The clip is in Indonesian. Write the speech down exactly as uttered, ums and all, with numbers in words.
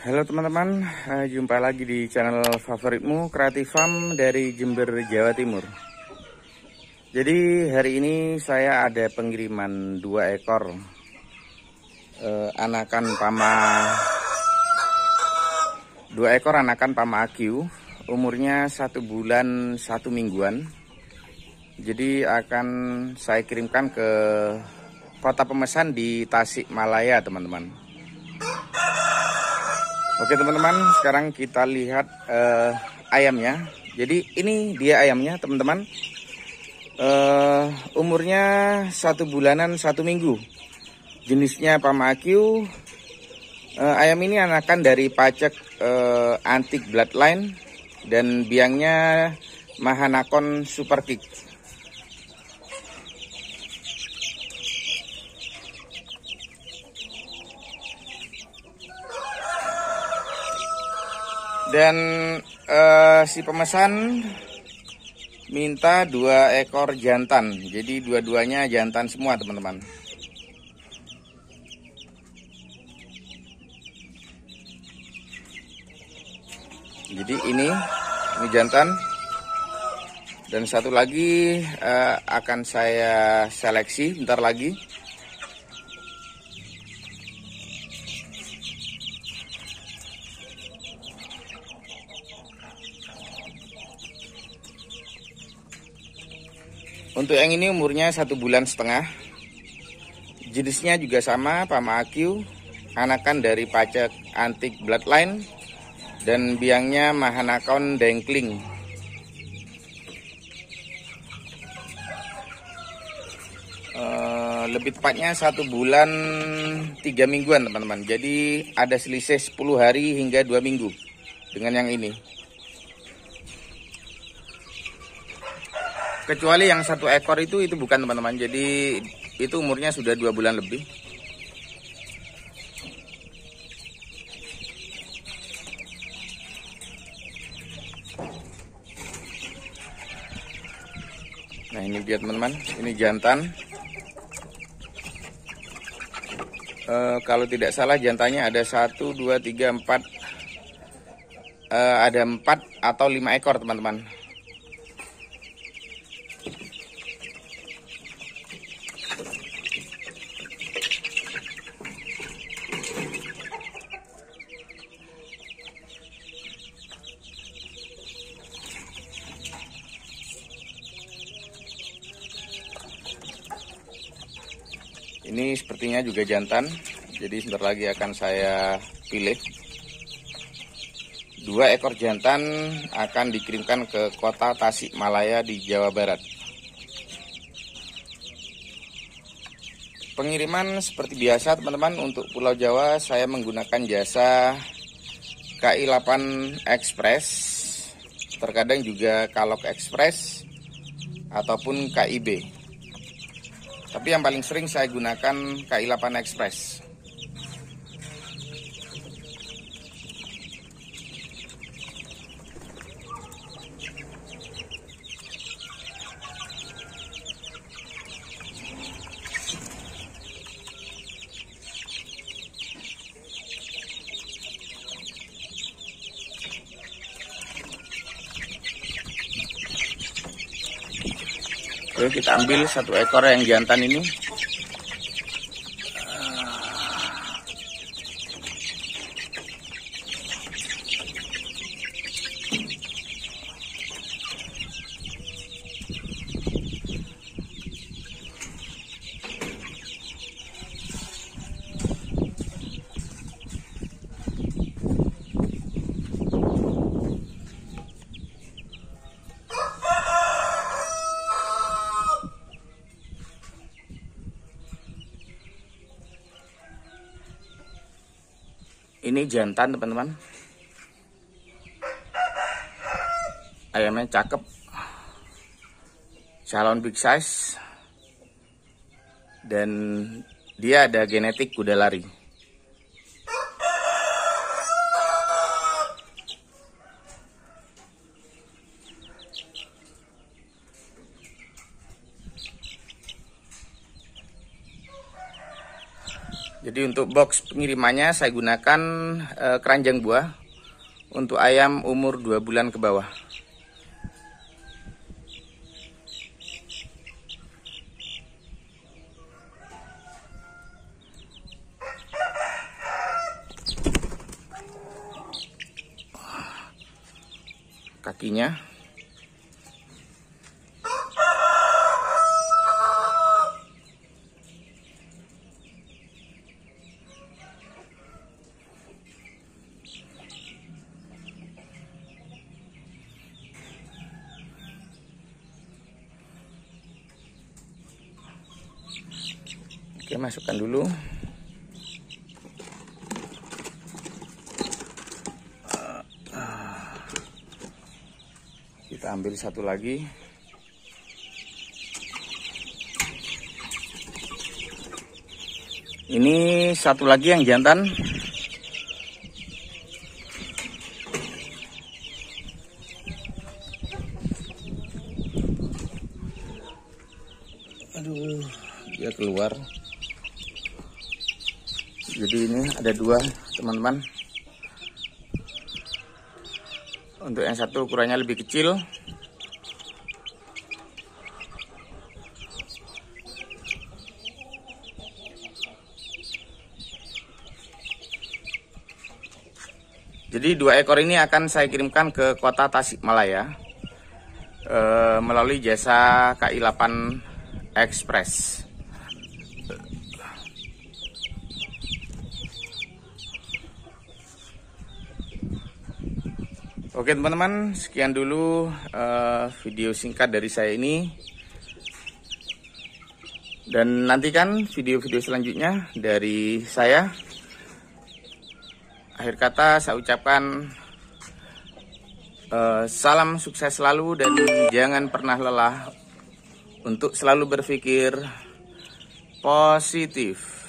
Halo teman-teman, eh, jumpa lagi di channel favoritmu Kreatif Farm dari Jember, Jawa Timur. Jadi hari ini saya ada pengiriman dua ekor eh, anakan Pama dua ekor anakan Pama Aq, umurnya satu bulan satu mingguan. Jadi akan saya kirimkan ke kota pemesan di Tasikmalaya, teman-teman. Oke teman-teman, sekarang kita lihat uh, ayamnya. Jadi ini dia ayamnya teman-teman. uh, Umurnya satu bulanan satu minggu. Jenisnya Pama Aq. uh, Ayam ini anakan dari pacek uh, antik bloodline. Dan biangnya Mahanakon Super Kick. Dan uh, si pemesan minta dua ekor jantan. Jadi dua-duanya jantan semua teman-teman. Jadi ini ini jantan. Dan satu lagi uh, akan saya seleksi bentar lagi. Untuk yang ini umurnya satu bulan setengah. Jenisnya juga sama, Pama Aq, anakan dari pacek antik bloodline. Dan biangnya Mahanakon Dengkling. uh, Lebih tepatnya satu bulan tiga mingguan teman-teman. Jadi ada selisih sepuluh hari hingga dua minggu dengan yang ini. Kecuali yang satu ekor itu itu bukan teman-teman. Jadi itu umurnya sudah dua bulan lebih. Nah ini dia teman-teman. Ini jantan. e, Kalau tidak salah jantannya ada satu, dua, tiga, empat. e, Ada empat atau lima ekor teman-teman. Ini sepertinya juga jantan, jadi sebentar lagi akan saya pilih. Dua ekor jantan akan dikirimkan ke kota Tasikmalaya di Jawa Barat. Pengiriman seperti biasa teman-teman, untuk Pulau Jawa saya menggunakan jasa K I delapan Express, terkadang juga Kalok Express ataupun K I B. Tapi yang paling sering saya gunakan K I delapan Express. Oke, kita ambil satu ekor yang jantan ini. Ini jantan teman-teman. Ayamnya cakep, calon big size, dan dia ada genetik kuda lari. Jadi Jadi untuk box pengirimannya saya gunakan eh, keranjang buah untuk ayam umur dua bulan ke bawah. Kakinya oke, masukkan dulu. Kita ambil satu lagi. Ini satu lagi yang jantan. Aduh, dia keluar. Jadi ini ada dua, teman-teman. Untuk yang satu ukurannya lebih kecil. Jadi dua ekor ini akan saya kirimkan ke kota Tasikmalaya e, melalui jasa K I delapan Express. Oke teman-teman, sekian dulu uh, video singkat dari saya ini. Dan nantikan video-video selanjutnya dari saya. Akhir kata saya ucapkan uh, salam sukses selalu dan jangan pernah lelah untuk selalu berpikir positif.